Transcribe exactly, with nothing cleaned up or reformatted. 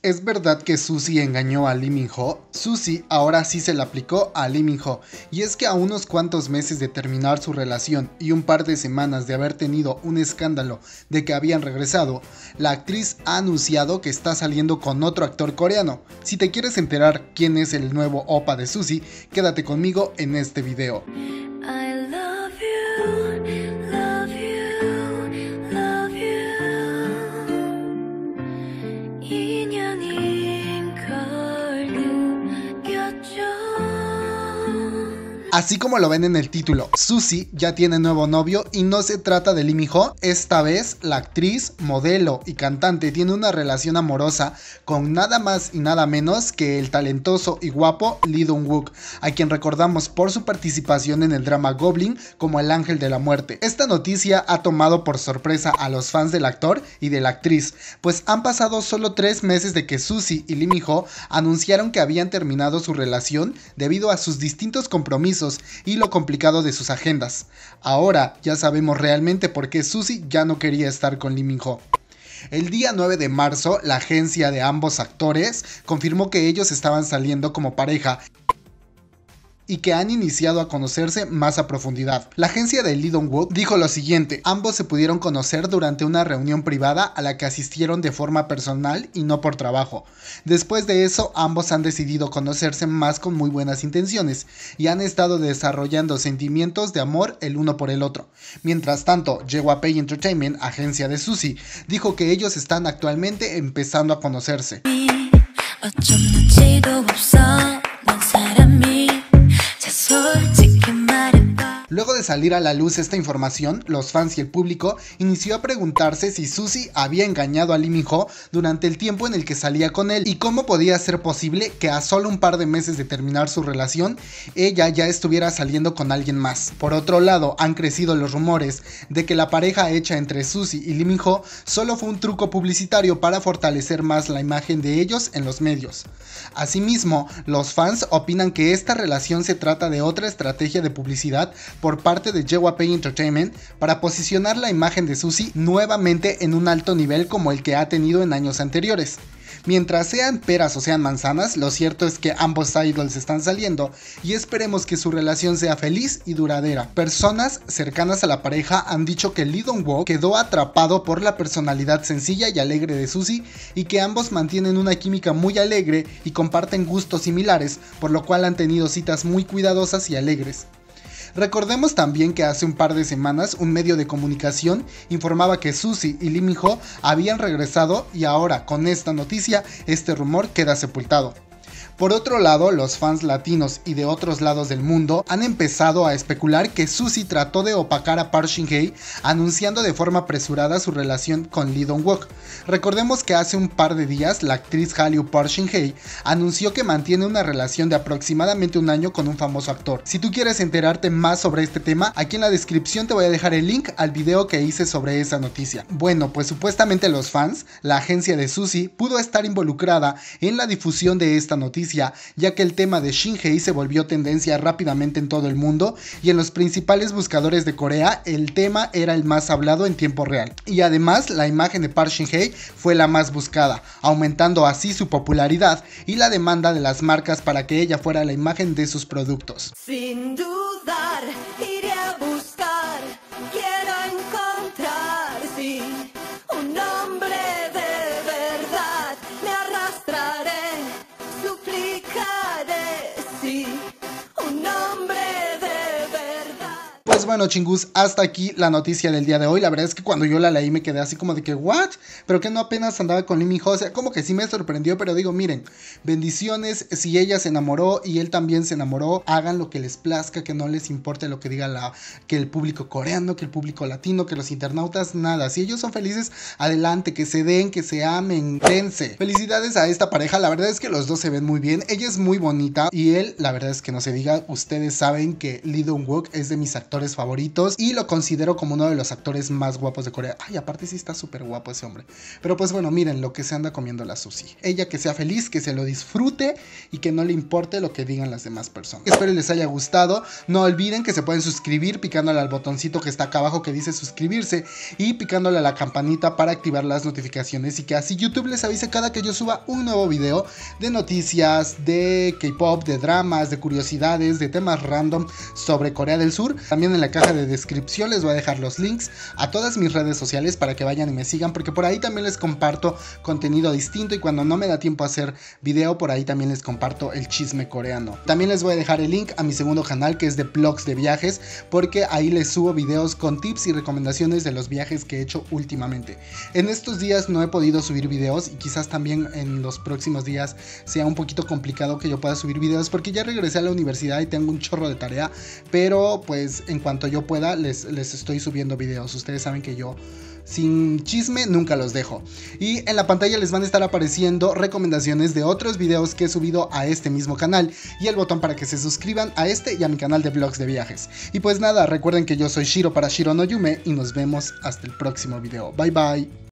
¿Es verdad que Suzy engañó a Lee Min-ho? Suzy ahora sí se la aplicó a Lee Min-ho, y es que a unos cuantos meses de terminar su relación y un par de semanas de haber tenido un escándalo de que habían regresado, la actriz ha anunciado que está saliendo con otro actor coreano. Si te quieres enterar quién es el nuevo opa de Suzy, quédate conmigo en este video. Así como lo ven en el título, Suzy ya tiene nuevo novio y no se trata de Lee Min-ho. Esta vez la actriz, modelo y cantante tiene una relación amorosa con nada más y nada menos que el talentoso y guapo Lee Dong-wook, a quien recordamos por su participación en el drama Goblin como el ángel de la muerte. Esta noticia ha tomado por sorpresa a los fans del actor y de la actriz, pues han pasado solo tres meses de que Suzy y Lee Min-ho anunciaron que habían terminado su relación debido a sus distintos compromisos y lo complicado de sus agendas. Ahora ya sabemos realmente por qué Suzy ya no quería estar con Lee Min-ho. El día nueve de marzo, la agencia de ambos actores confirmó que ellos estaban saliendo como pareja y que han iniciado a conocerse más a profundidad. La agencia de Lee Dong-wook dijo lo siguiente: ambos se pudieron conocer durante una reunión privada a la que asistieron de forma personal y no por trabajo. Después de eso, ambos han decidido conocerse más con muy buenas intenciones y han estado desarrollando sentimientos de amor el uno por el otro. Mientras tanto, Jewapay Entertainment, agencia de Suzy, dijo que ellos están actualmente empezando a conocerse. Luego de salir a la luz esta información, los fans y el público inició a preguntarse si Suzy había engañado a Lee Min-ho durante el tiempo en el que salía con él y cómo podía ser posible que a solo un par de meses de terminar su relación, ella ya estuviera saliendo con alguien más. Por otro lado, han crecido los rumores de que la pareja hecha entre Suzy y Lee Min-ho solo fue un truco publicitario para fortalecer más la imagen de ellos en los medios. Asimismo, los fans opinan que esta relación se trata de otra estrategia de publicidad por parte de Jewapay Entertainment para posicionar la imagen de Suzy nuevamente en un alto nivel como el que ha tenido en años anteriores. Mientras sean peras o sean manzanas, lo cierto es que ambos idols están saliendo y esperemos que su relación sea feliz y duradera. Personas cercanas a la pareja han dicho que Lee Dong-wook quedó atrapado por la personalidad sencilla y alegre de Suzy y que ambos mantienen una química muy alegre y comparten gustos similares, por lo cual han tenido citas muy cuidadosas y alegres. Recordemos también que hace un par de semanas un medio de comunicación informaba que Suzy y Lee Min-ho habían regresado y ahora con esta noticia este rumor queda sepultado. Por otro lado, los fans latinos y de otros lados del mundo han empezado a especular que Suzy trató de opacar a Park Shin-hye anunciando de forma apresurada su relación con Lee Dong-wook. Recordemos que hace un par de días la actriz Hallyu Park Shin-hye anunció que mantiene una relación de aproximadamente un año con un famoso actor. Si tú quieres enterarte más sobre este tema, aquí en la descripción te voy a dejar el link al video que hice sobre esa noticia. Bueno, pues supuestamente los fans, la agencia de Suzy pudo estar involucrada en la difusión de esta noticia, ya que el tema de Shin-hye se volvió tendencia rápidamente en todo el mundo y en los principales buscadores de Corea el tema era el más hablado en tiempo real. Y además la imagen de Park Shin-hye fue la más buscada, aumentando así su popularidad y la demanda de las marcas para que ella fuera la imagen de sus productos. Sin dudar, iré a buscar, quiero encontrar, sí, un hombre de verdad, me arrastraré. Sí, un hombre de verdad. Pues bueno, chingus, hasta aquí la noticia del día de hoy. La verdad es que cuando yo la leí me quedé así como de que ¿what? Pero que no apenas andaba con Lee Min-ho. O sea, como que sí me sorprendió, pero digo, miren, bendiciones. Si ella se enamoró y él también se enamoró, hagan lo que les plazca, que no les importe lo que diga la, que el público coreano, que el público latino, que los internautas, nada. Si ellos son felices, adelante, que se den, que se amen, dense. Felicidades a esta pareja, la verdad es que los dos se ven muy bien. Ella es muy bonita y él, la verdad es que no se diga, ustedes saben que Lee Dong-wook es de mis actores favoritos favoritos y lo considero como uno de los actores más guapos de Corea. Ay, aparte sí está súper guapo ese hombre. Pero pues bueno, miren lo que se anda comiendo la Suzy. Ella que sea feliz, que se lo disfrute y que no le importe lo que digan las demás personas. Espero les haya gustado. No olviden que se pueden suscribir picándole al botoncito que está acá abajo que dice suscribirse y picándole a la campanita para activar las notificaciones y que así YouTube les avise cada que yo suba un nuevo video de noticias, de K-pop, de dramas, de curiosidades, de temas random sobre Corea del Sur. También en la caja de descripción les voy a dejar los links a todas mis redes sociales para que vayan y me sigan, porque por ahí también les comparto contenido distinto y cuando no me da tiempo a hacer video, por ahí también les comparto el chisme coreano. También les voy a dejar el link a mi segundo canal, que es de vlogs de viajes, porque ahí les subo videos con tips y recomendaciones de los viajes que he hecho últimamente. En estos días no he podido subir videos y quizás también en los próximos días sea un poquito complicado que yo pueda subir videos porque ya regresé a la universidad y tengo un chorro de tarea, pero pues en cuanto yo pueda les, les estoy subiendo videos. Ustedes saben que yo sin chisme nunca los dejo. Y en la pantalla les van a estar apareciendo recomendaciones de otros videos que he subido a este mismo canal y el botón para que se suscriban a este y a mi canal de vlogs de viajes. Y pues nada, recuerden que yo soy Shiro para Shiro no Yume y nos vemos hasta el próximo video. Bye bye.